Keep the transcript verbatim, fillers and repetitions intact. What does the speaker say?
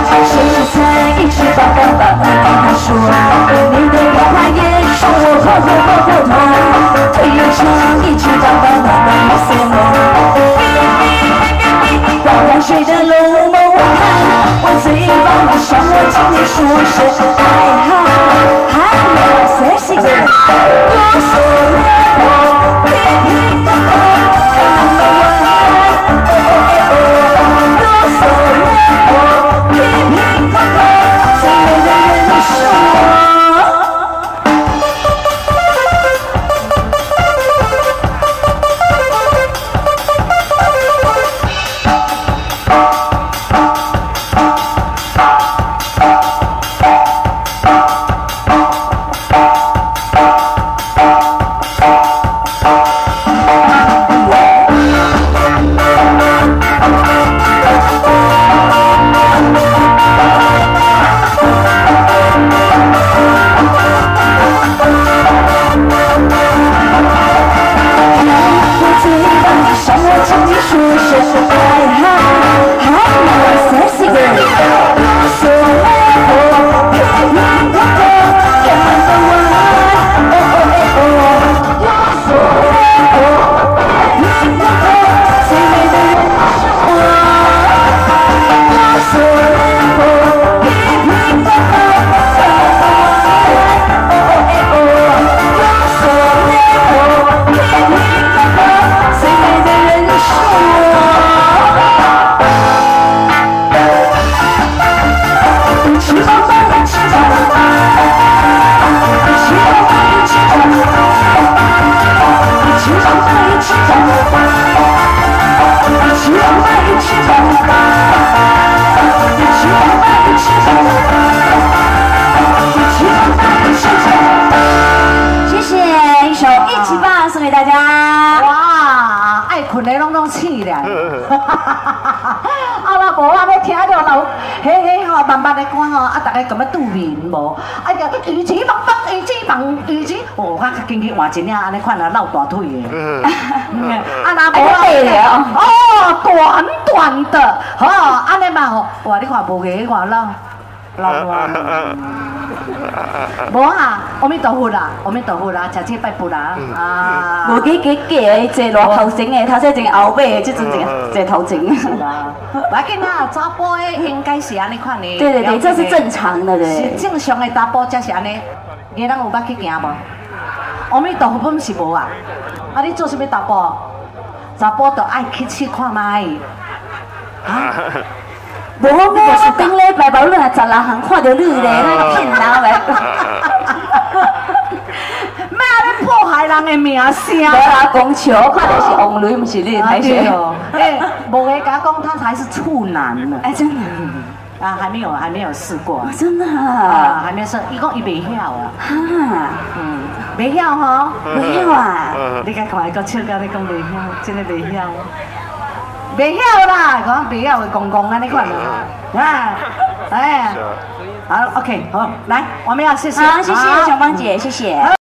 谁才一直把爸爸跟他说，你的电话也是我呵呵呵呵痛，推车一直把爸爸跟他说，刚刚睡的龙梦我看，我最棒的伤我请你说声还好，还有谁是个我说了我拼命的啊，若无啊，要听到老嘿嘿吼，慢慢的歌吼，啊，大家咁样拄面无？啊，就鱼子棒棒，鱼子棒，鱼子，哦，我较经去换一领安尼款啊，露大腿的。啊，若无咧，哦，短短的，吼，安尼嘛吼，哇，你看无个话老老乱。无啊，阿弥陀佛啦，阿弥陀佛啦，食这拜佛啦，啊！ 无几几假的，坐落头前的，头先前后尾的，这阵坐坐头前。 是啦，不要紧啦，查甫的应该是安尼款的。 对对对，这是正常的对。 是正常的查甫才是安尼。你人有捌去行无？阿弥陀佛本是无啊。啊，你做啥物查甫？查甫就爱去试看卖。啊？ 无咩啊，顶礼拜吧，你若十六行看到你咧，那个骗人的。 咩啊？你破坏人的名声！ 无啦，讲笑，看到是王雷，不是你，还是哦？哎，无个甲讲他才是处男呢。 哎，真的。 啊，还没有，还没有试过。 真的啊，还没试。伊讲伊袂晓啊。哈。嗯，袂晓吼。 袂晓啊。 你甲看伊个笑甲你讲袂晓，真的袂晓。袂晓啦，讲袂晓会公公安尼款啊，哎，好 ，OK， 好，来，我们要谢谢， 好，谢谢小芳姐，谢谢。